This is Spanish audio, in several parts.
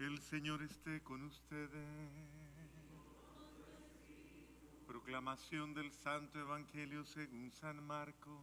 El Señor esté con ustedes. Proclamación del Santo Evangelio según San Marcos.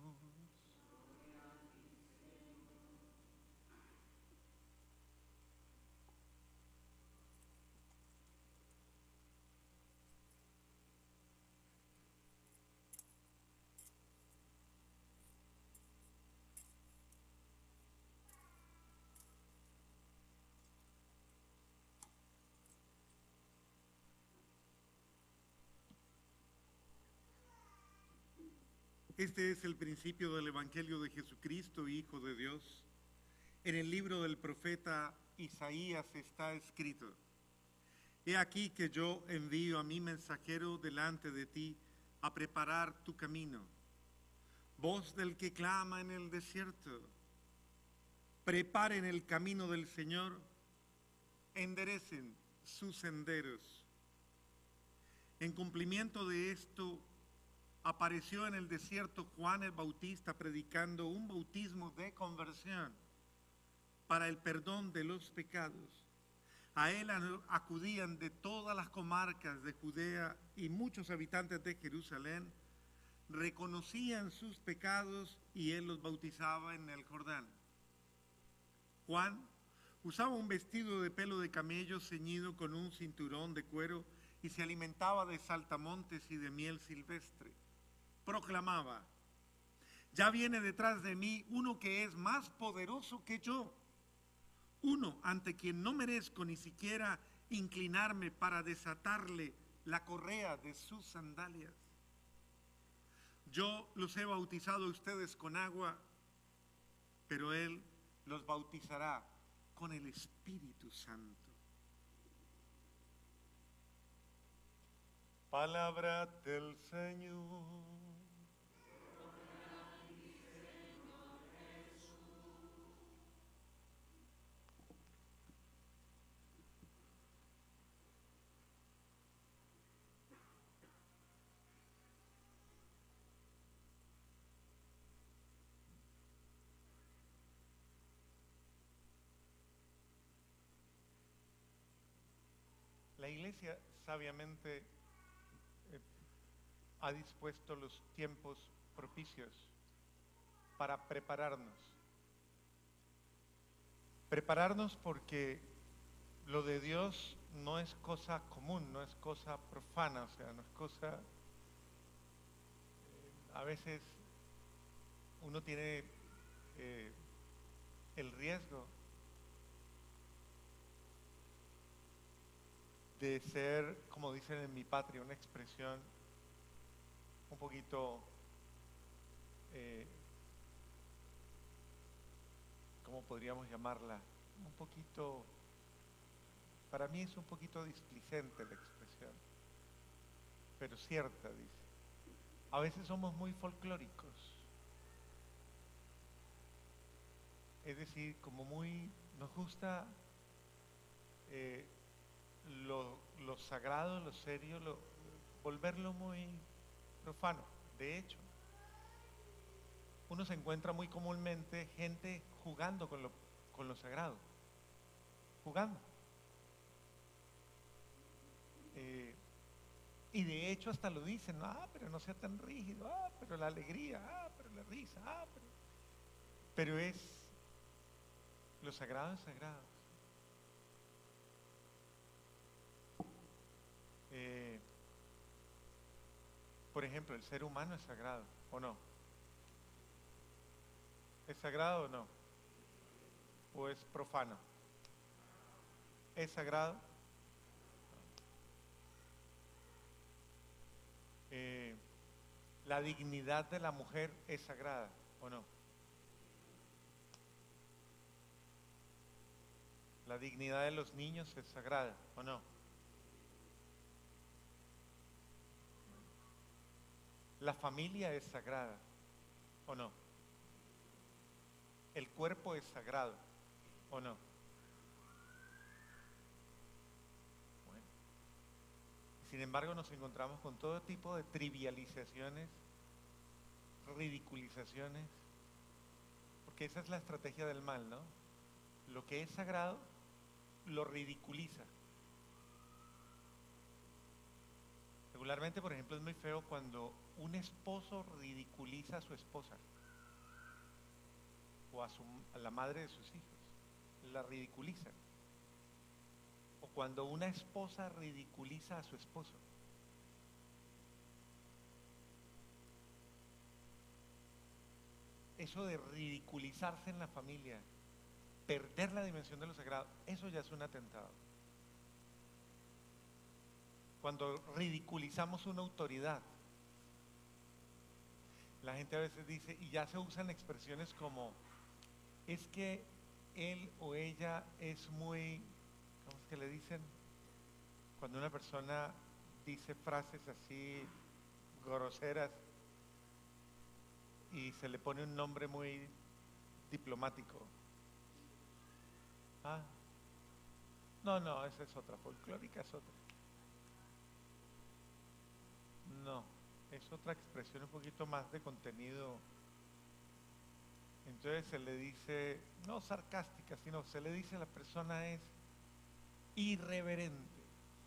Este es el principio del Evangelio de Jesucristo, Hijo de Dios. En el libro del profeta Isaías está escrito: He aquí que yo envío a mi mensajero delante de ti a preparar tu camino. Voz del que clama en el desierto: preparen el camino del Señor, enderecen sus senderos. En cumplimiento de esto, apareció en el desierto Juan el Bautista predicando un bautismo de conversión para el perdón de los pecados. A él acudían de todas las comarcas de Judea y muchos habitantes de Jerusalén reconocían sus pecados y él los bautizaba en el Jordán. Juan usaba un vestido de pelo de camello ceñido con un cinturón de cuero y se alimentaba de saltamontes y de miel silvestre. Proclamaba: ya viene detrás de mí uno que es más poderoso que yo, uno ante quien no merezco ni siquiera inclinarme para desatarle la correa de sus sandalias. Yo los he bautizado a ustedes con agua, pero él los bautizará con el Espíritu Santo. Palabra del Señor. La Iglesia sabiamente ha dispuesto los tiempos propicios para prepararnos. Prepararnos porque lo de Dios no es cosa común, no es cosa profana, o sea, no es cosa... a veces uno tiene el riesgo de ser, como dicen en mi patria, una expresión un poquito, ¿cómo podríamos llamarla? Un poquito, para mí es un poquito displicente la expresión, pero cierta, dice. A veces somos muy folclóricos, es decir, como muy, nos gusta lo sagrado, lo serio, volverlo muy profano. De hecho, uno se encuentra muy comúnmente gente jugando con lo sagrado, jugando. Y de hecho hasta lo dicen: pero no sea tan rígido, pero la alegría, pero la risa, pero es, lo sagrado es sagrado. Por ejemplo, el ser humano es sagrado, ¿o no? ¿Es sagrado o no? ¿O es profano? ¿Es sagrado? ¿La dignidad de la mujer es sagrada o no? ¿La dignidad de los niños es sagrada o no? ¿La familia es sagrada o no? ¿El cuerpo es sagrado o no? Bueno. Sin embargo, nos encontramos con todo tipo de trivializaciones, ridiculizaciones, porque esa es la estrategia del mal, ¿no? Lo que es sagrado lo ridiculiza. Regularmente, por ejemplo, es muy feo cuando un esposo ridiculiza a su esposa o a la madre de sus hijos. La ridiculiza. O cuando una esposa ridiculiza a su esposo. Eso de ridiculizarse en la familia, perder la dimensión de lo sagrado, eso ya es un atentado. Cuando ridiculizamos una autoridad, la gente a veces dice, y ya se usan expresiones como, es que él o ella es muy, ¿cómo es que le dicen? Cuando una persona dice frases así groseras y se le pone un nombre muy diplomático. Ah, no, esa es otra, folclórica es otra. No, es otra expresión un poquito más de contenido. Entonces se le dice, no sarcástica, sino se le dice a la persona es irreverente.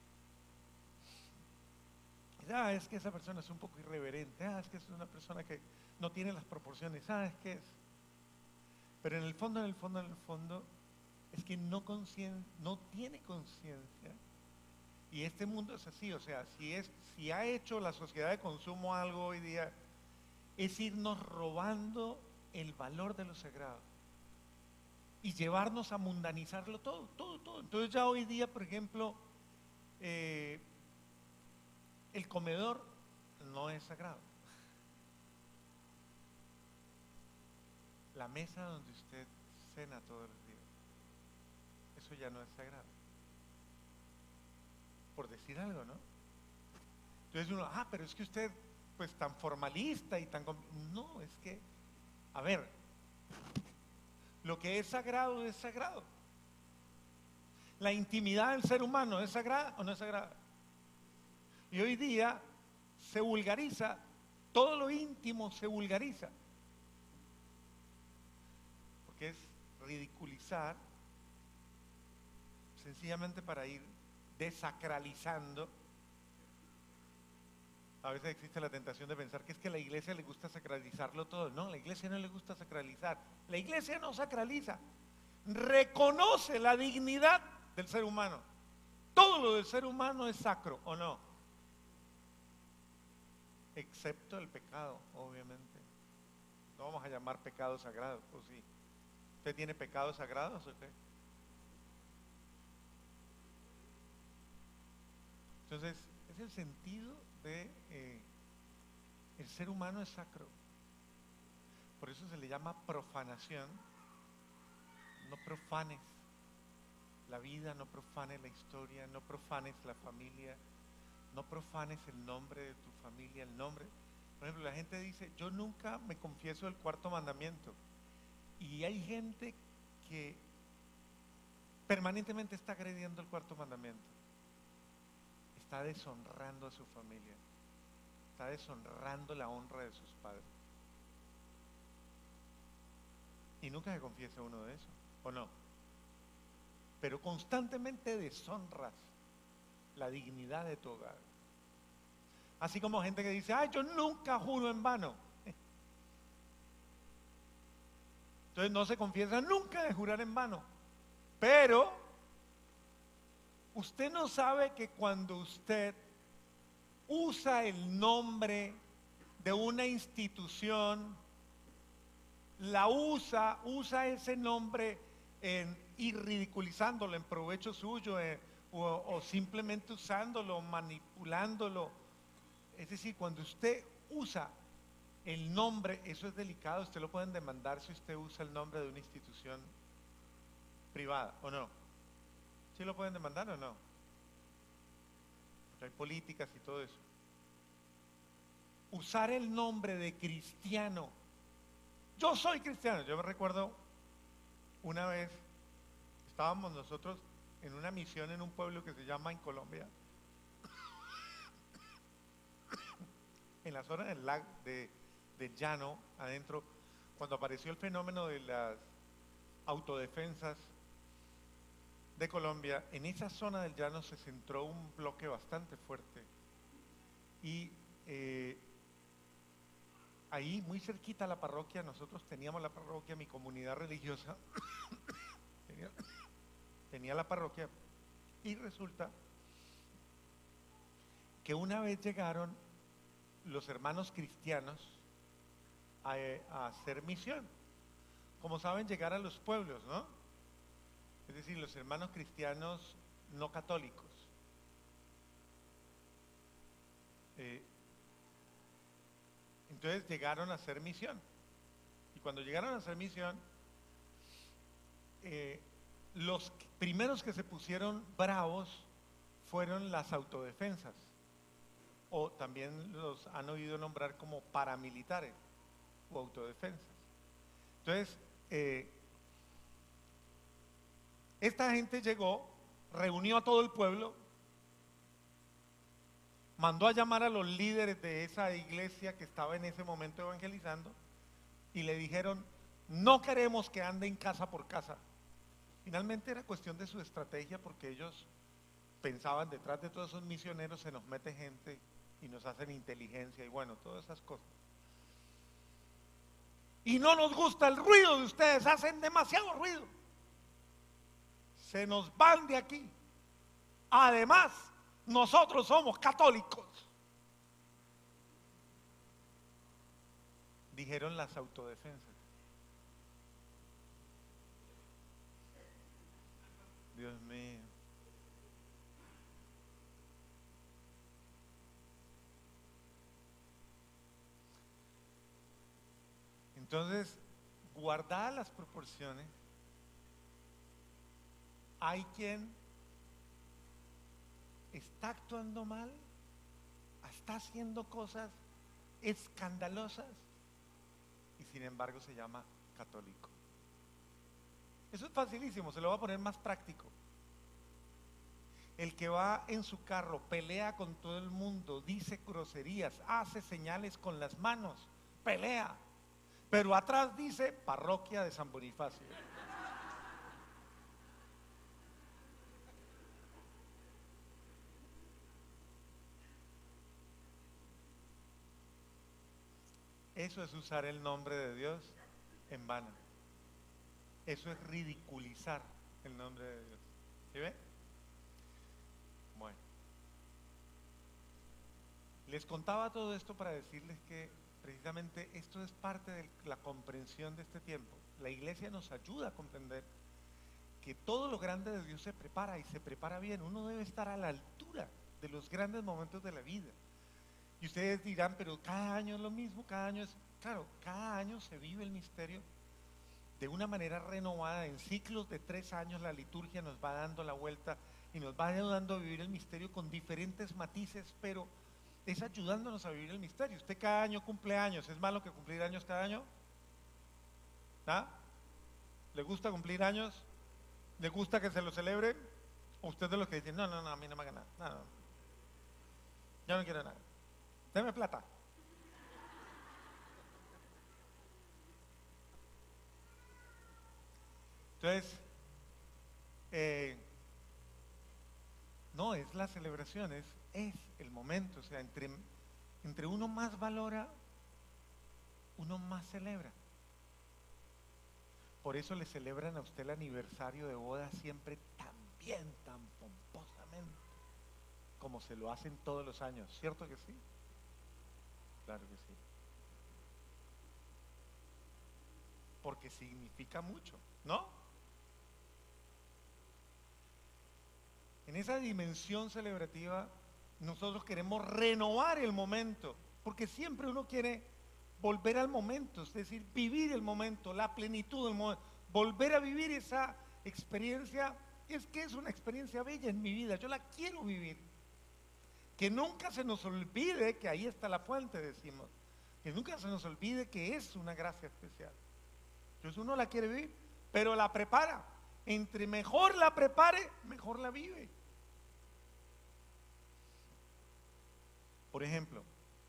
Es que esa persona es un poco irreverente. Es que es una persona que no tiene las proporciones. Es que es. Pero en el fondo, es que no tiene conciencia. Y este mundo es así, o sea, si ha hecho la sociedad de consumo algo hoy día, es irnos robando el valor de lo sagrado y llevarnos a mundanizarlo todo. Entonces ya hoy día, por ejemplo, el comedor no es sagrado. La mesa donde usted cena todos los días, eso ya no es sagrado. Por decir algo, ¿no? Entonces uno, pero es que usted, pues tan formalista y tan... No, es que, a ver, lo que es sagrado es sagrado. La intimidad del ser humano, ¿es sagrada o no es sagrada? Y hoy día se vulgariza, todo lo íntimo se vulgariza. Porque es ridiculizar, sencillamente para ir desacralizando. A veces existe la tentación de pensar que es que a la iglesia le gusta sacralizarlo todo. No, a la iglesia no le gusta sacralizar. La iglesia no sacraliza. Reconoce la dignidad del ser humano. Todo lo del ser humano es sacro, ¿o no? Excepto el pecado, obviamente. No vamos a llamar pecados sagrados, ¿o sí? ¿Usted tiene pecados sagrados o qué? Entonces, es el sentido de el ser humano es sacro. Por eso se le llama profanación. No profanes la vida, no profanes la historia, no profanes la familia, no profanes el nombre de tu familia, el nombre. Por ejemplo, la gente dice, yo nunca me confieso el cuarto mandamiento. Y hay gente que permanentemente está agrediendo el cuarto mandamiento. Está deshonrando a su familia. Está deshonrando la honra de sus padres. Y nunca se confiesa uno de eso, ¿o no? Pero constantemente deshonras la dignidad de tu hogar. Así como gente que dice, yo nunca juro en vano. Entonces no se confiesa nunca de jurar en vano. Pero usted no sabe que cuando usted usa el nombre de una institución, usa ese nombre y ridiculizándolo en provecho suyo o simplemente usándolo, manipulándolo. Es decir, cuando usted usa el nombre, eso es delicado, usted lo pueden demandar si usted usa el nombre de una institución privada, ¿o no? ¿Sí lo pueden demandar o no? Porque hay políticas y todo eso. Usar el nombre de cristiano. Yo soy cristiano. Yo me recuerdo una vez, estábamos nosotros en una misión en un pueblo que se llama en Colombia, en la zona del lago del llano, adentro, cuando apareció el fenómeno de las autodefensas, de Colombia, en esa zona del llano se centró un bloque bastante fuerte y ahí muy cerquita a la parroquia, nosotros teníamos la parroquia, mi comunidad religiosa tenía, tenía la parroquia y resulta que una vez llegaron los hermanos cristianos a hacer misión. Como saben, llegar a los pueblos, ¿no? Es decir, los hermanos cristianos no católicos. Entonces llegaron a hacer misión. Y cuando llegaron a hacer misión, los primeros que se pusieron bravos fueron las autodefensas, o también los han oído nombrar como paramilitares o autodefensas. Entonces, esta gente llegó, reunió a todo el pueblo, mandó a llamar a los líderes de esa iglesia que estaba en ese momento evangelizando y le dijeron: no queremos que anden casa por casa. Finalmente era cuestión de su estrategia, porque ellos pensaban, detrás de todos esos misioneros se nos mete gente y nos hacen inteligencia y bueno, todas esas cosas. Y no nos gusta el ruido de ustedes, hacen demasiado ruido. Se nos van de aquí. Además, nosotros somos católicos. Dijeron las autodefensas. Dios mío. Entonces, guardadas las proporciones, hay quien está actuando mal, está haciendo cosas escandalosas y sin embargo se llama católico. Eso es facilísimo, se lo voy a poner más práctico. El que va en su carro, pelea con todo el mundo, dice groserías, hace señales con las manos, pelea, pero atrás dice Parroquia de San Bonifacio. Eso es usar el nombre de Dios en vano. Eso es ridiculizar el nombre de Dios. ¿Sí ve? Bueno. Les contaba todo esto para decirles que precisamente esto es parte de la comprensión de este tiempo. La iglesia nos ayuda a comprender que todo lo grande de Dios se prepara y se prepara bien. Uno debe estar a la altura de los grandes momentos de la vida. Y ustedes dirán, pero cada año es lo mismo, cada año es... Claro, cada año se vive el misterio de una manera renovada. En ciclos de 3 años la liturgia nos va dando la vuelta y nos va ayudando a vivir el misterio con diferentes matices, pero es ayudándonos a vivir el misterio. Usted cada año cumple años, ¿es malo que cumplir años cada año? ¿Ah? ¿Le gusta cumplir años? ¿Le gusta que se lo celebren? ¿O usted de los que dicen, no, a mí no me haga nada, no, yo no quiero nada, deme plata? Entonces, no, es la celebración, es el momento. O sea, entre uno más valora, uno más celebra. Por eso le celebran a usted el aniversario de boda siempre tan bien, tan pomposamente, como se lo hacen todos los años. ¿Cierto que sí? Claro que sí. Porque significa mucho, ¿no? En esa dimensión celebrativa, nosotros queremos renovar el momento, porque siempre uno quiere volver al momento, es decir, vivir el momento, la plenitud del momento, volver a vivir esa experiencia. Es que es una experiencia bella en mi vida, yo la quiero vivir. Que nunca se nos olvide que ahí está la fuente, decimos. Que nunca se nos olvide que es una gracia especial. Entonces uno la quiere vivir, pero la prepara. Entre mejor la prepare, mejor la vive. Por ejemplo,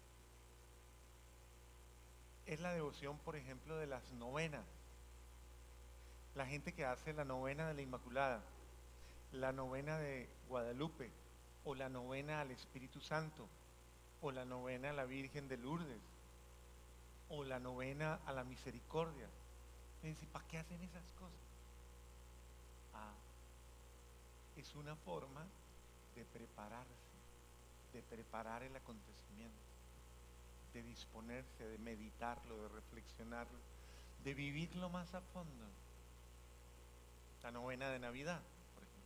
es la devoción, por ejemplo, de las novenas. La gente que hace la novena de la Inmaculada. la novena de Guadalupe, o la novena al Espíritu Santo, o la novena a la Virgen de Lourdes, o la novena a la Misericordia. Y dice, ¿para qué hacen esas cosas? Ah, es una forma de prepararse, de preparar el acontecimiento, de disponerse, de meditarlo, de reflexionarlo, de vivirlo más a fondo. La novena de Navidad, por ejemplo.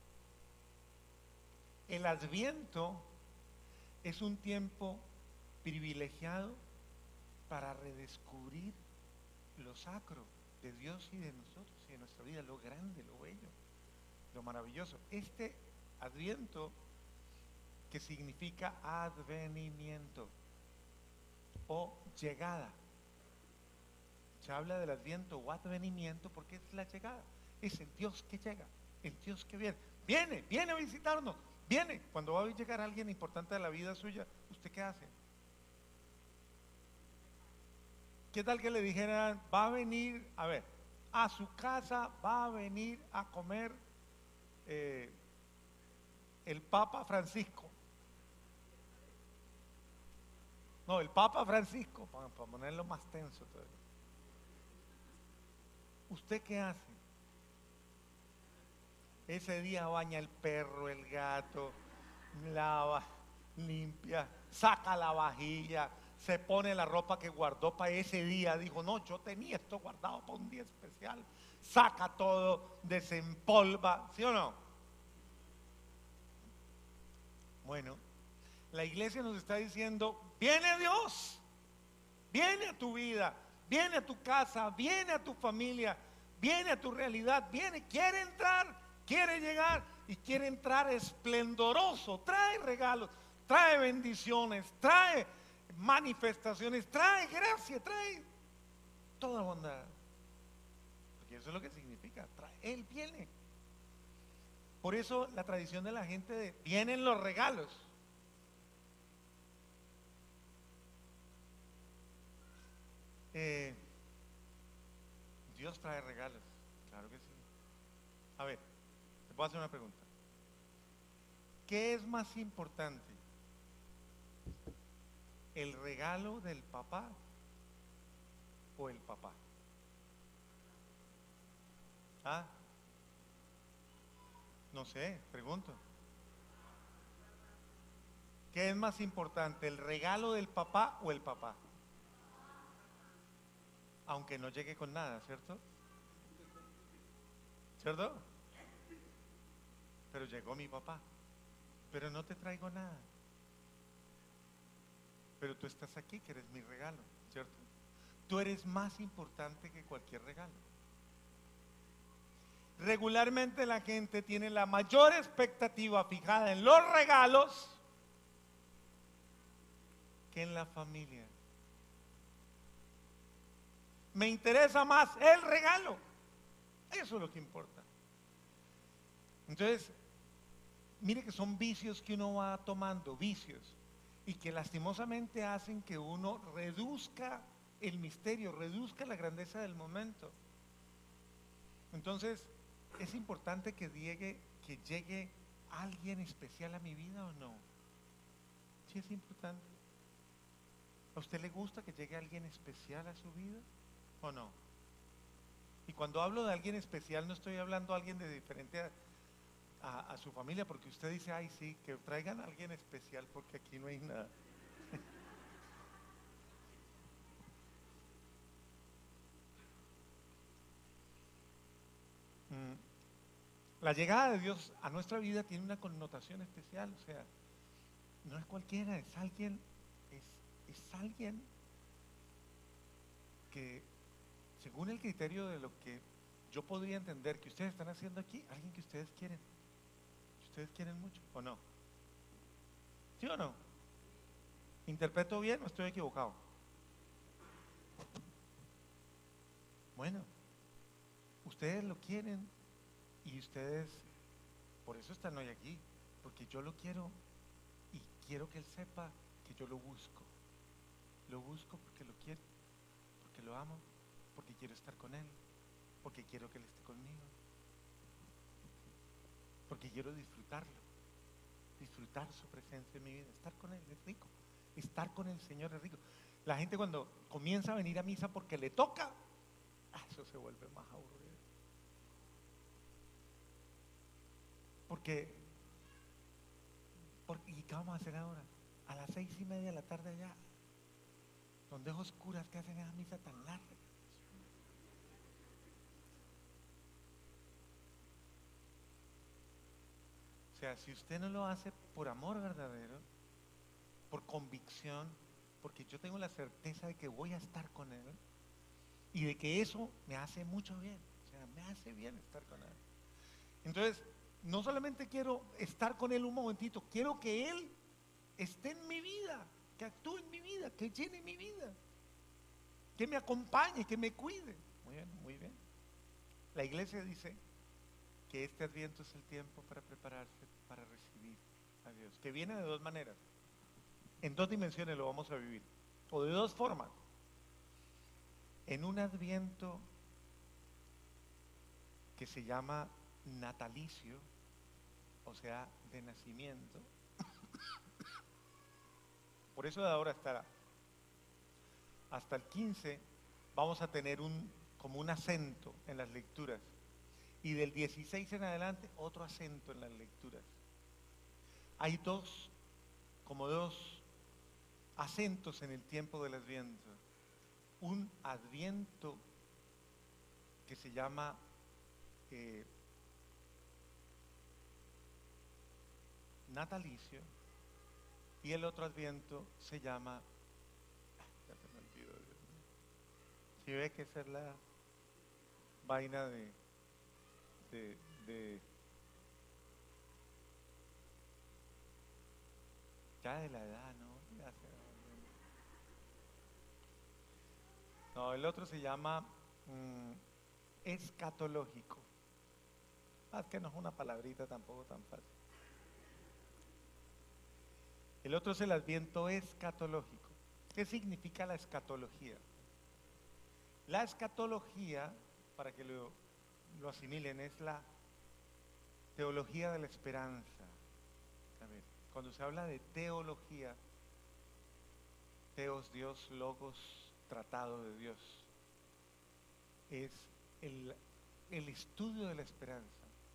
El Adviento es un tiempo privilegiado para redescubrir lo sacro de Dios y de nosotros y de nuestra vida, lo grande, lo bello, lo maravilloso. Este Adviento, que significa advenimiento o llegada. Se habla del Adviento o advenimiento porque es la llegada. Es el Dios que llega, el Dios que viene. Viene a visitarnos, viene. Cuando va a llegar alguien importante de la vida suya, ¿usted qué hace? ¿Qué tal que le dijeran, va a venir, a ver, a su casa va a venir a comer el Papa Francisco? No, el Papa Francisco, para ponerlo más tenso todavía. ¿Usted qué hace? Ese día baña el perro, el gato, lava, limpia, saca la vajilla, se pone la ropa que guardó para ese día. Dijo, no, yo tenía esto guardado para un día especial. Saca todo, desempolva, ¿sí o no? Bueno, la iglesia nos está diciendo, viene Dios, viene a tu vida, viene a tu casa, viene a tu familia, viene a tu realidad, quiere entrar, quiere llegar y quiere entrar esplendoroso, trae regalos, trae bendiciones, trae manifestaciones, trae gracia, trae toda bondad. Porque eso es lo que significa, Él viene. Por eso la tradición de la gente de vienen los regalos. Dios trae regalos, claro que sí. A ver, te puedo hacer una pregunta. ¿Qué es más importante? ¿El regalo del papá o el papá? ¿Ah? No sé, pregunto. ¿Qué es más importante, el regalo del papá o el papá? Aunque no llegue con nada, ¿cierto? ¿Cierto? Pero llegó mi papá, pero no te traigo nada. Pero tú estás aquí, que eres mi regalo, ¿cierto? Tú eres más importante que cualquier regalo. Regularmente la gente tiene la mayor expectativa fijada en los regalos que en la familia. Me interesa más el regalo. Eso es lo que importa. Entonces, mire que son vicios que uno va tomando, vicios, y que lastimosamente hacen que uno reduzca el misterio, reduzca la grandeza del momento. Entonces, ¿es importante que llegue alguien especial a mi vida o no? Sí es importante. ¿A usted le gusta que llegue alguien especial a su vida o no? Y cuando hablo de alguien especial no estoy hablando de alguien de diferente a su familia, porque usted dice, ay sí, que traigan a alguien especial porque aquí no hay nada. La llegada de Dios a nuestra vida tiene una connotación especial, o sea, no es cualquiera, es alguien que, según el criterio de lo que yo podría entender que ustedes están haciendo aquí, alguien que ustedes quieren mucho, ¿o no? ¿Sí o no? ¿Interpreto bien o estoy equivocado? Bueno, ustedes lo quieren y ustedes, por eso están hoy aquí, porque yo lo quiero y quiero que él sepa que yo lo busco. Lo busco porque lo quiero, porque lo amo, porque quiero estar con él, porque quiero que él esté conmigo. porque quiero disfrutarlo, disfrutar su presencia en mi vida. Estar con Él es rico, estar con el Señor es rico. La gente cuando comienza a venir a misa porque le toca, eso se vuelve más aburrido. ¿Y qué vamos a hacer ahora? A las 6:30 de la tarde allá, donde es oscuras, que hacen esa misa tan larga. O sea, si usted no lo hace por amor verdadero, por convicción, porque yo tengo la certeza de que voy a estar con Él y de que eso me hace mucho bien, o sea, me hace bien estar con Él. Entonces, no solamente quiero estar con Él un momentito, quiero que Él esté en mi vida, que actúe en mi vida, que llene mi vida, que me acompañe, que me cuide. Muy bien, muy bien. La iglesia dice que este Adviento es el tiempo para prepararse para recibir a Dios, que viene de dos maneras, en dos dimensiones lo vamos a vivir, o de dos formas. En un Adviento que se llama natalicio, o sea, de nacimiento. Por eso de ahora hasta el 15 vamos a tener como un acento en las lecturas, y del 16 en adelante otro acento en las lecturas. Hay como dos acentos en el tiempo del Adviento. Un Adviento que se llama natalicio, y el otro Adviento se llama, ya se me olvidó, Dios mío. Si ve que esa es la vaina de ya de la edad, ¿no? Ya se va volviendo. No, el otro se llama escatológico. Es que no es una palabrita tampoco tan fácil. El otro es el Adviento escatológico. ¿Qué significa la escatología? La escatología, para que lo asimilen, es la teología de la esperanza. A ver, cuando se habla de teología, teos, Dios, logos, tratado de Dios, es el estudio de la esperanza.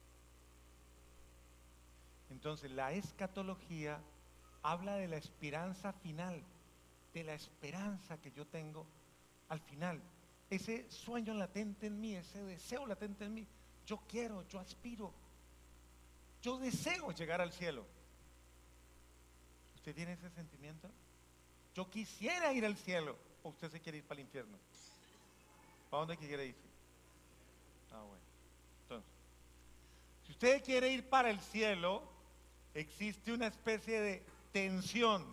Entonces, la escatología habla de la esperanza final, de la esperanza que yo tengo al final. Ese sueño latente en mí, ese deseo latente en mí. Yo quiero, yo aspiro, yo deseo llegar al cielo. ¿Usted tiene ese sentimiento? Yo quisiera ir al cielo. ¿O usted se quiere ir para el infierno? ¿Para dónde quiere ir? Ah, bueno. Entonces, si usted quiere ir para el cielo, existe una especie de tensión.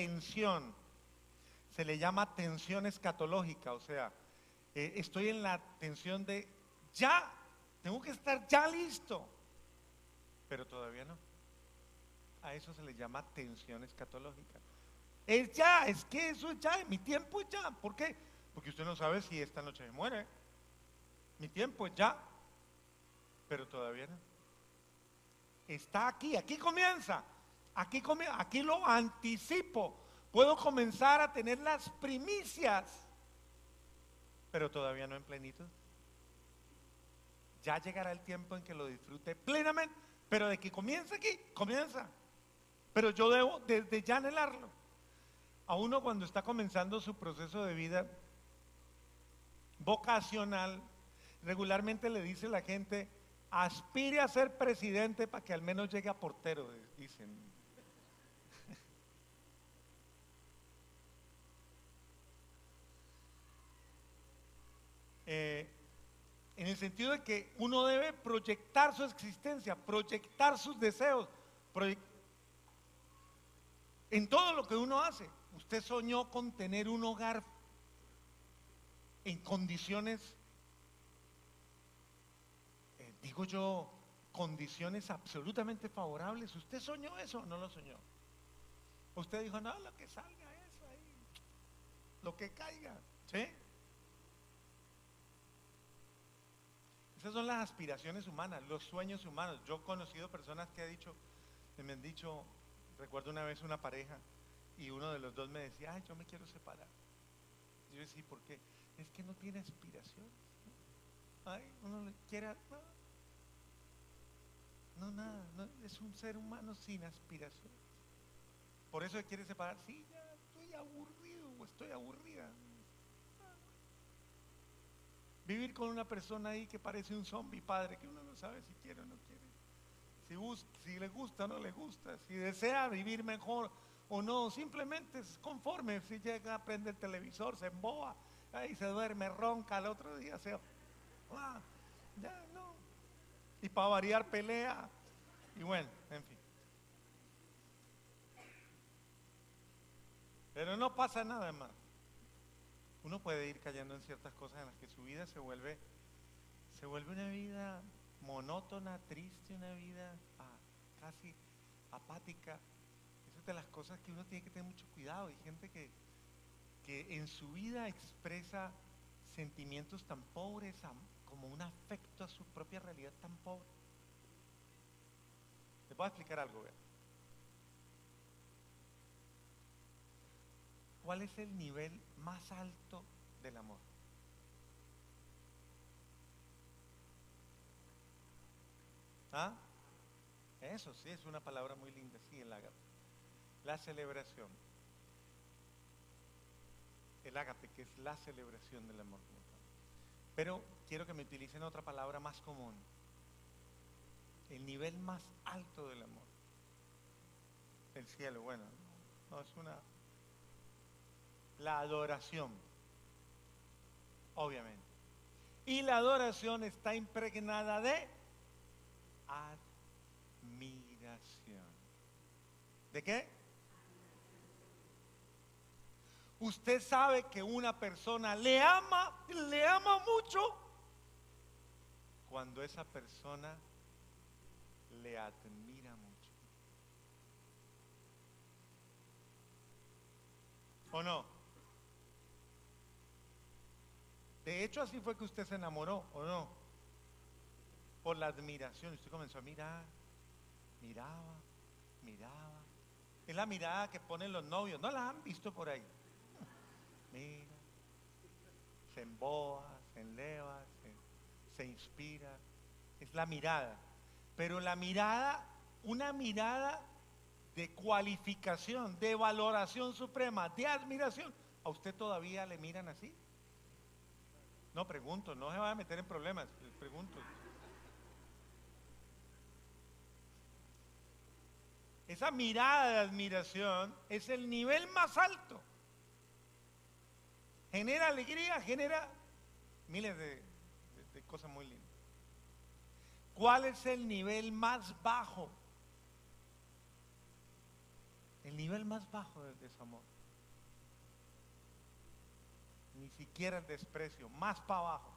Se le llama tensión escatológica, o sea, estoy en la tensión de ya, tengo que estar ya listo, pero todavía no. A eso se le llama tensión escatológica. Es ya, es que eso es ya, mi tiempo es ya. ¿Por qué? Porque usted no sabe si esta noche se muere. Mi tiempo es ya, pero todavía no. Está aquí comienza. Aquí lo anticipo. Puedo comenzar a tener las primicias, pero todavía no en plenitud. Ya llegará el tiempo en que lo disfrute plenamente, pero de que comienza aquí, comienza. Pero yo debo desde ya anhelarlo. A uno cuando está comenzando su proceso de vida vocacional, regularmente le dice la gente, aspire a ser presidente para que al menos llegue a portero, dicen. En el sentido de que uno debe proyectar su existencia, proyectar sus deseos, en todo lo que uno hace. Usted soñó con tener un hogar en condiciones, digo yo, condiciones absolutamente favorables. ¿Usted soñó eso o no lo soñó? Usted dijo, no, lo que salga eso ahí, lo que caiga, ¿sí? Esas son las aspiraciones humanas, los sueños humanos. Yo he conocido personas que me han dicho, recuerdo una vez una pareja y uno de los dos me decía, ay, yo me quiero separar. Y yo decía, ¿por qué? Es que no tiene aspiraciones. Ay, uno le quiere, no, nada, no, es un ser humano sin aspiración. Por eso quiere separar, sí, ya estoy aburrido o estoy aburrida. Vivir con una persona ahí que parece un zombie padre, que uno no sabe si quiere o no quiere. Si le gusta o no le gusta, si desea vivir mejor o no, simplemente es conforme. Si llega a prender el televisor, se emboba, ahí se duerme, ronca, al otro día ya no. Y para variar pelea, y bueno, en fin. Pero no pasa nada más. Uno puede ir cayendo en ciertas cosas en las que su vida se vuelve una vida monótona, triste, una vida casi apática. Esas es de las cosas que uno tiene que tener mucho cuidado. Hay gente que en su vida expresa sentimientos tan pobres, como un afecto a su propia realidad tan pobre. Les voy a explicar algo, vean. ¿Cuál es el nivel más alto del amor? ¿Ah? Eso sí, es una palabra muy linda, sí, el ágape. La celebración. El ágape, que es la celebración del amor. Pero quiero que me utilicen otra palabra más común. El nivel más alto del amor. El cielo, bueno, no es una... La adoración, obviamente. Y la adoración está impregnada de admiración. ¿De qué? Usted sabe que una persona le ama mucho cuando esa persona le admira mucho. ¿O no? De hecho, así fue que usted se enamoró, ¿o no? Por la admiración. Usted comenzó a mirar, miraba. Es la mirada que ponen los novios. ¿No la han visto por ahí? Mira, se emboba, se enleva, se inspira. Es la mirada. Pero la mirada, una mirada de cualificación, de valoración suprema, de admiración. ¿A usted todavía le miran así? No, pregunto, no se va a meter en problemas, les pregunto. Esa mirada de admiración es el nivel más alto. Genera alegría, genera miles de cosas muy lindas. ¿Cuál es el nivel más bajo? El nivel más bajo del desamor. Ni siquiera el desprecio, más para abajo.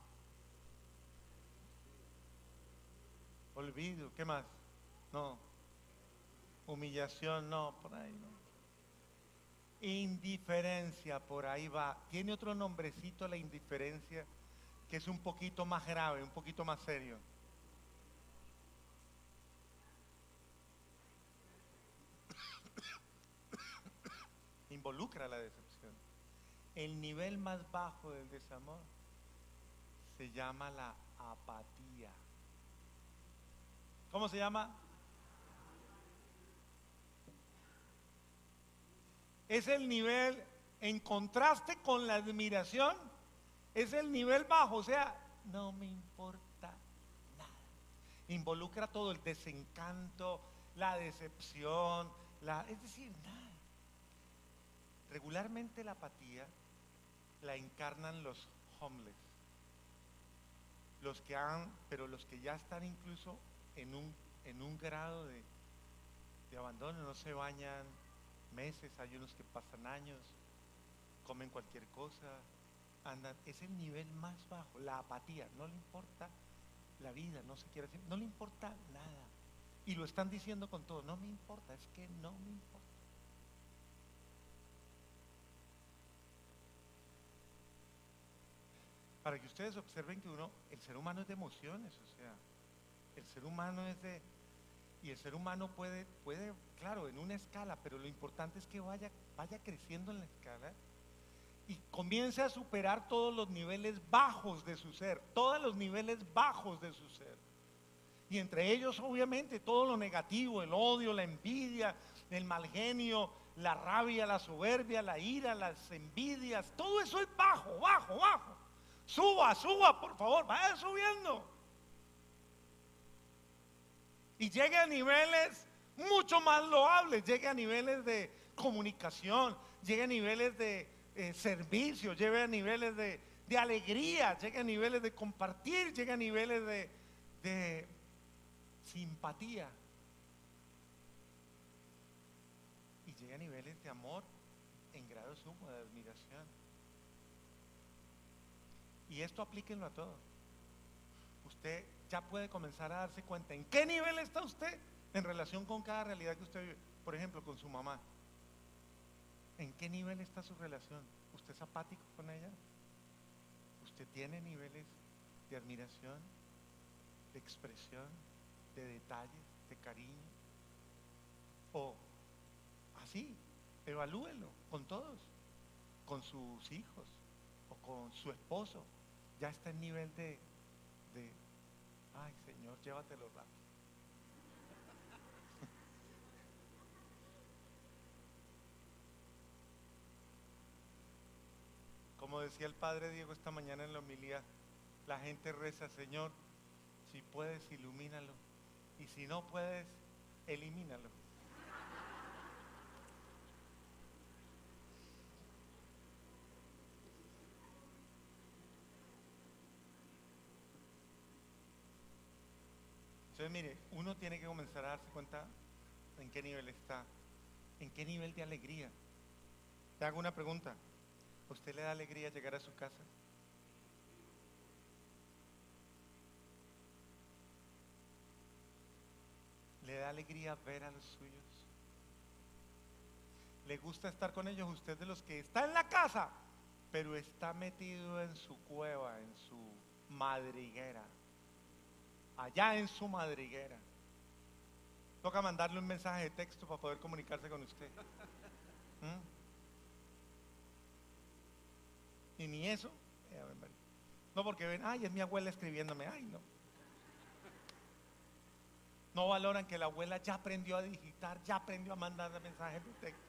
Olvido, ¿qué más? No. Humillación, no, por ahí no. Indiferencia, por ahí va. Tiene otro nombrecito la indiferencia que es un poquito más grave, un poquito más serio. Involucra la decepción. El nivel más bajo del desamor se llama la apatía. ¿Cómo se llama? Es el nivel, en contraste con la admiración, es el nivel bajo, o sea, no me importa nada. Involucra todo el desencanto, la decepción, es decir, nada. Regularmente la apatía la encarnan los homeless, pero los que ya están incluso en un grado de abandono, no se bañan meses, hay unos que pasan años, comen cualquier cosa, andan, es el nivel más bajo, la apatía, no le importa la vida, no se quiere decir, no le importa nada, y lo están diciendo con todo, no me importa, es que no me importa. para que ustedes observen que el ser humano es de emociones, o sea, el ser humano es de, y el ser humano puede, claro, en una escala, pero lo importante es que vaya creciendo en la escala y comience a superar todos los niveles bajos de su ser, todos los niveles bajos de su ser. Y entre ellos, obviamente, todo lo negativo, el odio, la envidia, el mal genio, la rabia, la soberbia, la ira, las envidias, todo eso es bajo, bajo, bajo. Suba, por favor, vaya subiendo. Y llegue a niveles mucho más loables, llegue a niveles de comunicación, llegue a niveles de servicio, llegue a niveles de alegría, llegue a niveles de compartir, llegue a niveles de simpatía. Y llegue a niveles de amor en grado sumo de admiración. Y esto aplíquenlo a todo. Usted ya puede comenzar a darse cuenta en qué nivel está usted en relación con cada realidad que usted vive. Por ejemplo, con su mamá. ¿En qué nivel está su relación? ¿Usted es apático con ella? ¿Usted tiene niveles de admiración, de expresión, de detalles, de cariño? O así, evalúelo con todos, con sus hijos o con su esposo. Ya está en nivel de ay, Señor, llévatelo rápido. Como decía el padre Diego esta mañana en la homilía, la gente reza: Señor, si puedes, ilumínalo, y si no puedes, elimínalo. Entonces, mire, uno tiene que comenzar a darse cuenta en qué nivel está, en qué nivel de alegría. Te hago una pregunta: ¿a usted le da alegría llegar a su casa? ¿Le da alegría ver a los suyos? ¿Le gusta estar con ellos? Usted de los que está en la casa, pero está metido en su cueva, en su madriguera, allá en su madriguera. Toca mandarle un mensaje de texto para poder comunicarse con usted. Y ni eso. No, porque ven, ay, es mi abuela escribiéndome, ay, no. No valoran que la abuela ya aprendió a digitar, ya aprendió a mandar mensajes de texto.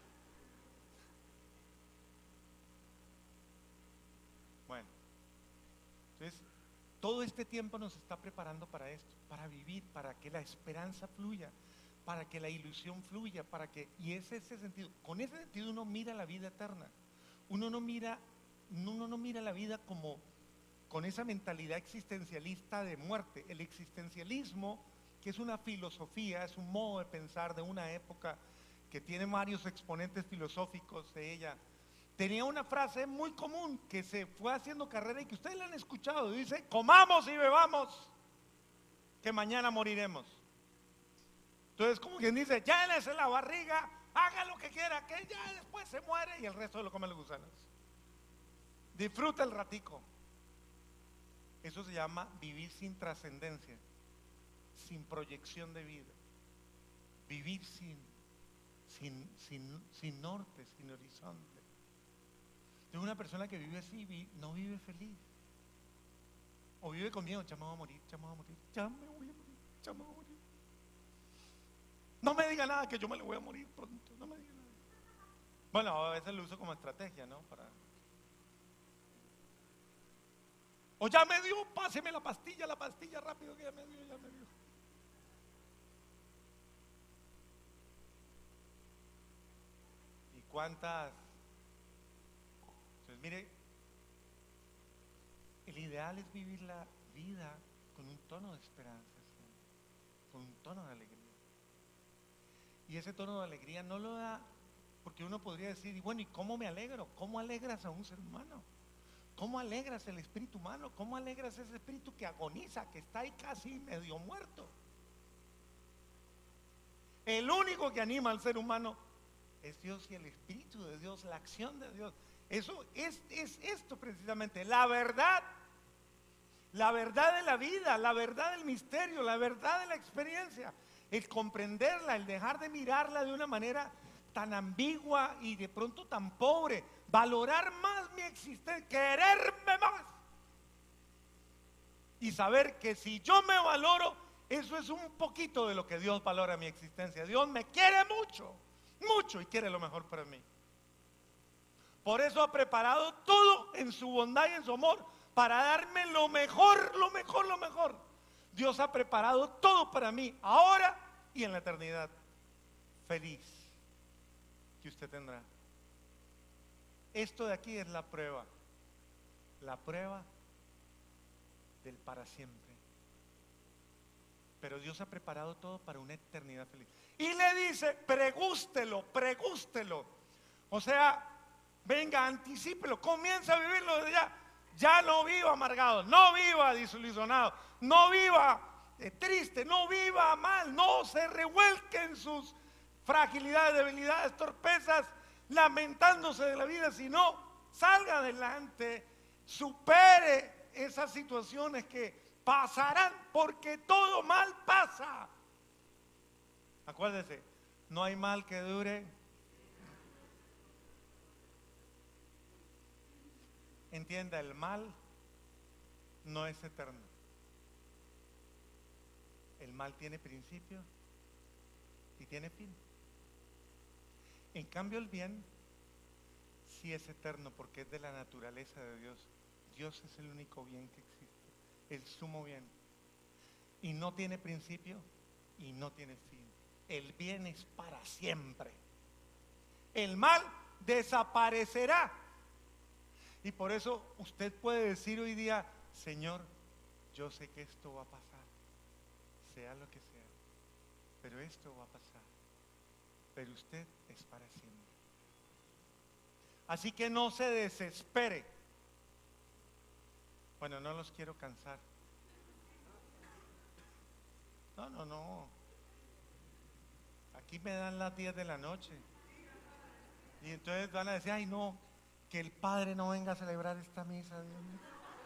Bueno, entonces todo este tiempo nos está preparando para esto, para vivir, para que la esperanza fluya, para que la ilusión fluya, y es ese sentido. Con ese sentido uno mira la vida eterna. Uno no mira la vida como con esa mentalidad existencialista de muerte. El existencialismo, que es una filosofía, es un modo de pensar de una época que tiene varios exponentes filosóficos de ella, tenía una frase muy común que se fue haciendo carrera y que ustedes la han escuchado. Dice: comamos y bebamos, que mañana moriremos. Entonces, como quien dice, llénese la barriga, haga lo que quiera, que ya después se muere y el resto lo comen los gusanos. Disfruta el ratico. Eso se llama vivir sin trascendencia, sin proyección de vida. Vivir sin norte, sin horizonte. Entonces, una persona que vive así no vive feliz. O vive con miedo: ya me voy a morir, ya me voy a morir, ya me voy a morir, ya me voy a morir. No me diga nada que yo me le voy a morir pronto, no me diga nada. Bueno, a veces lo uso como estrategia, ¿no? O ya me dio, páseme la pastilla rápido, que ya me dio. ¿Y cuántas? Entonces, mire, el ideal es vivir la vida con un tono de esperanza, ¿sí? Con un tono de alegría. Y ese tono de alegría no lo da, porque uno podría decir: y bueno, ¿y cómo me alegro? ¿Cómo alegras a un ser humano? ¿Cómo alegras el espíritu humano? ¿Cómo alegras ese espíritu que agoniza, que está ahí casi medio muerto? El único que anima al ser humano es Dios, y el espíritu de Dios, la acción de Dios. Eso es esto precisamente, la verdad de la vida, la verdad del misterio, la verdad de la experiencia, el comprenderla, el dejar de mirarla de una manera tan ambigua y de pronto tan pobre, valorar más mi existencia, quererme más y saber que si yo me valoro, eso es un poquito de lo que Dios valora mi existencia. Dios me quiere mucho, mucho y quiere lo mejor para mí. Por eso ha preparado todo en su bondad y en su amor para darme lo mejor, lo mejor, lo mejor. Dios ha preparado todo para mí, ahora y en la eternidad. Feliz que usted tendrá. Esto de aquí es la prueba del para siempre. Pero Dios ha preparado todo para una eternidad feliz. Y le dice, pregústelo. O sea, venga, anticípelo, comienza a vivirlo desde ya. Ya no viva amargado, no viva desilusionado, no viva triste, no viva mal, no se revuelque en sus fragilidades, debilidades, torpezas, lamentándose de la vida, sino salga adelante, supere esas situaciones que pasarán, porque todo mal pasa. Acuérdese, no hay mal que dure. Entienda, el mal no es eterno. El mal tiene principio y tiene fin. En cambio, el bien sí es eterno porque es de la naturaleza de Dios. Dios es el único bien que existe, el sumo bien. Y no tiene principio y no tiene fin. El bien es para siempre. El mal desaparecerá. Y por eso usted puede decir hoy día, Señor, yo sé que esto va a pasar, sea lo que sea, pero esto va a pasar, pero usted es para siempre. Así que no se desespere. Bueno, no los quiero cansar. No. Aquí me dan las 10 de la noche. Y entonces van a decir, ay no, que el Padre no venga a celebrar esta misa, Dios mío.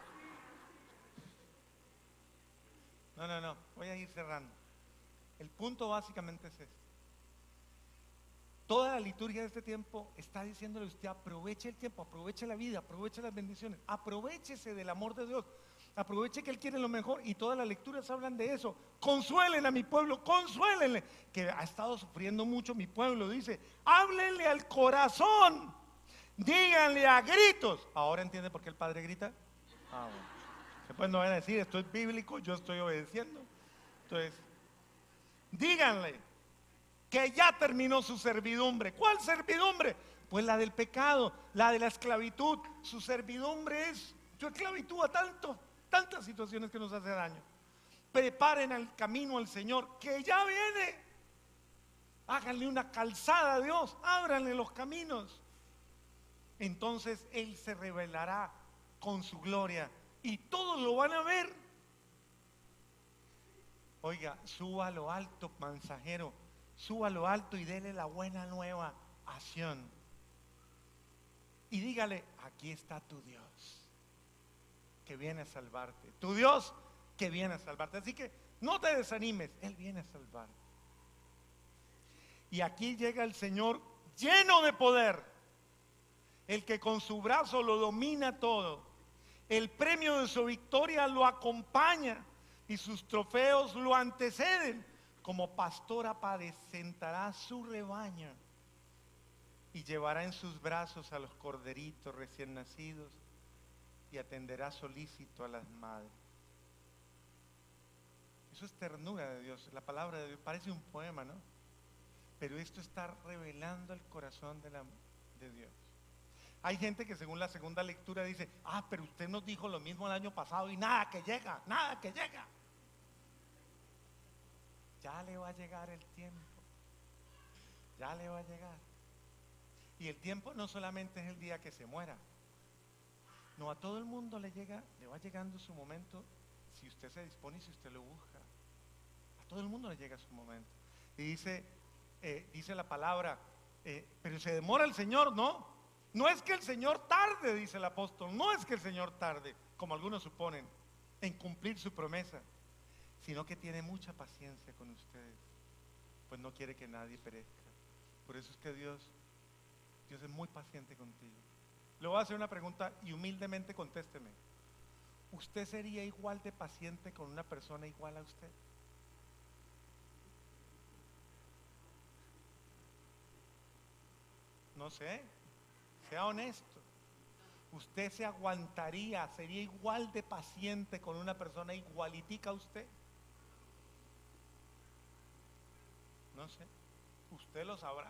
No, voy a ir cerrando. El punto básicamente es este. Toda la liturgia de este tiempo está diciéndole a usted, aproveche el tiempo, aproveche la vida, aproveche las bendiciones, aprovechese del amor de Dios, aproveche que Él quiere lo mejor, y todas las lecturas hablan de eso. Consuelen a mi pueblo, consuélenle, que ha estado sufriendo mucho mi pueblo, dice, háblenle al corazón, díganle a gritos. ¿Ahora entiende por qué el Padre grita? Bueno. Después no van a decir, esto es bíblico, yo estoy obedeciendo. Entonces, díganle que ya terminó su servidumbre. ¿Cuál servidumbre? Pues la del pecado, la de la esclavitud. Su servidumbre es su esclavitud a tantas situaciones que nos hace daño. Preparen el camino al Señor, que ya viene. Háganle una calzada a Dios, ábranle los caminos. Entonces Él se revelará con su gloria y todos lo van a ver. Oiga, suba a lo alto, mensajero, suba a lo alto y dele la buena nueva a Sión. Y dígale, aquí está tu Dios, que viene a salvarte. Tu Dios que viene a salvarte. Así que no te desanimes, Él viene a salvarte. Y aquí llega el Señor lleno de poder, el que con su brazo lo domina todo. El premio de su victoria lo acompaña y sus trofeos lo anteceden. Como pastor apacentará su rebaño y llevará en sus brazos a los corderitos recién nacidos y atenderá solícito a las madres. Eso es ternura de Dios. La palabra de Dios parece un poema, ¿no? Pero esto está revelando el corazón de Dios. Hay gente que según la segunda lectura dice, pero usted nos dijo lo mismo el año pasado y nada que llega. Ya le va a llegar el tiempo. Ya le va a llegar. Y el tiempo no solamente es el día que se muera. No, a todo el mundo le va llegando su momento si usted se dispone y si usted lo busca. A todo el mundo le llega su momento. Y dice la palabra, pero se demora el Señor, ¿no? No es que el Señor tarde, dice el apóstol, no es que el Señor tarde, como algunos suponen, en cumplir su promesa, sino que tiene mucha paciencia con ustedes, pues no quiere que nadie perezca. Por eso es que Dios es muy paciente contigo. Le voy a hacer una pregunta y humildemente contésteme. ¿Usted sería igual de paciente con una persona igual a usted? No sé, sea honesto. ¿Usted se aguantaría, sería igual de paciente con una persona igualitica a usted? No sé, usted lo sabrá.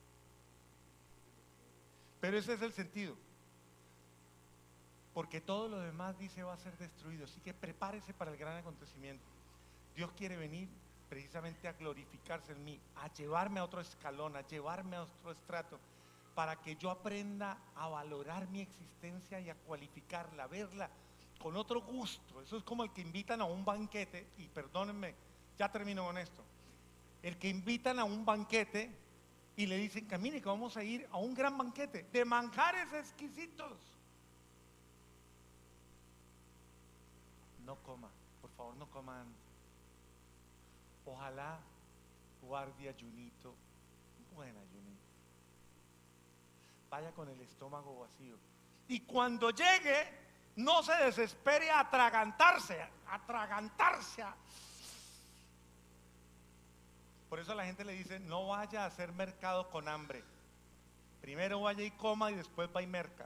Pero ese es el sentido. Porque todo lo demás, dice, va a ser destruido. Así que prepárese para el gran acontecimiento. Dios quiere venir precisamente a glorificarse en mí, a llevarme a otro escalón, a llevarme a otro estrato, para que yo aprenda a valorar mi existencia y a cualificarla, a verla con otro gusto. Eso es como el que invitan a un banquete, y perdónenme, ya termino con esto. El que invitan a un banquete y le dicen, camine que vamos a ir a un gran banquete de manjares exquisitos. No coma, por favor no coma antes. Ojalá guarde ayunito, buen ayunito. Vaya con el estómago vacío. Y cuando llegue, no se desespere a atragantarse. Por eso a la gente le dice, no vaya a hacer mercado con hambre. Primero vaya y coma y después va y merca.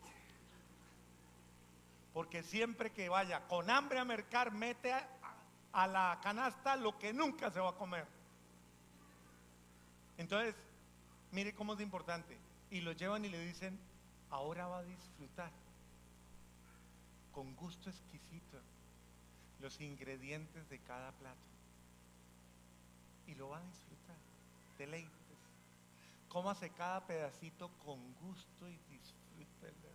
Porque siempre que vaya con hambre a mercar, mete a la canasta lo que nunca se va a comer. Entonces, mire cómo es importante. Y lo llevan y le dicen, ahora va a disfrutar con gusto exquisito los ingredientes de cada plato. Y lo va a disfrutar, deleites. Cómase cada pedacito con gusto y disfrútelo.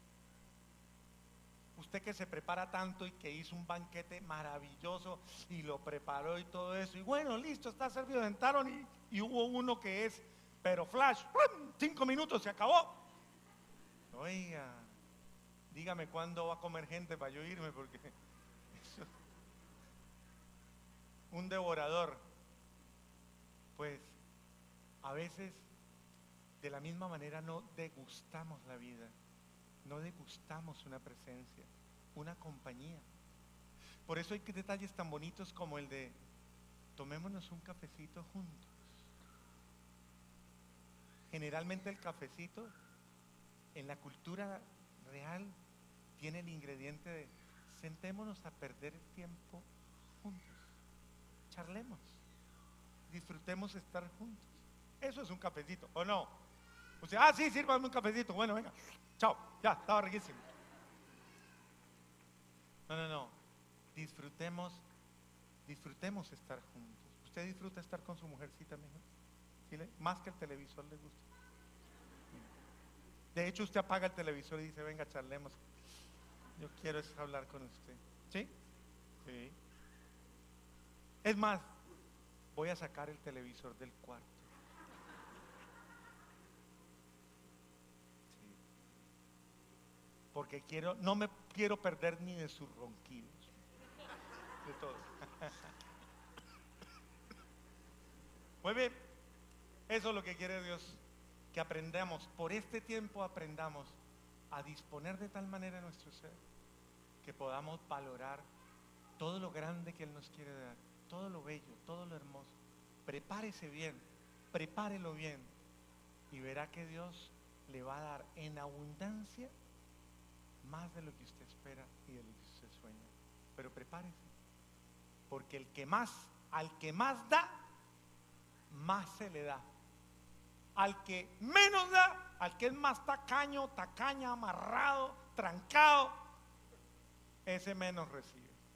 Usted que se prepara tanto y que hizo un banquete maravilloso y lo preparó y todo eso, y bueno, listo, está servido, sentaron y hubo uno que es, pero flash, 5 minutos, se acabó. Oiga, dígame cuándo va a comer gente para yo irme, porque eso, un devorador. Pues a veces de la misma manera no degustamos la vida, no degustamos una presencia, una compañía. Por eso hay detalles tan bonitos como el de tomémonos un cafecito juntos. Generalmente el cafecito en la cultura real tiene el ingrediente de sentémonos a perder el tiempo juntos, charlemos, disfrutemos estar juntos. Eso es un cafecito, ¿o no? O sea, sí, sírvame un cafecito, bueno, venga, chao, ya, estaba riquísimo. No, disfrutemos estar juntos. ¿Usted disfruta estar con su mujercita mejor? ¿Sí? Más que el televisor le gusta. De hecho, usted apaga el televisor y dice, venga, charlemos. Yo quiero hablar con usted. ¿Sí? Sí. Es más, voy a sacar el televisor del cuarto. Sí. Porque no me quiero perder ni de sus ronquidos. De todo. Muy bien. Eso es lo que quiere Dios. Que aprendamos, por este tiempo aprendamos a disponer de tal manera nuestro ser que podamos valorar todo lo grande que Él nos quiere dar, todo lo bello, todo lo hermoso. Prepárese bien, prepárelo bien y verá que Dios le va a dar en abundancia más de lo que usted espera y de lo que usted sueña. Pero prepárese, porque al que más da, más se le da. Al que menos da, al que es más tacaño, tacaña, amarrado, trancado, ese menos recibe.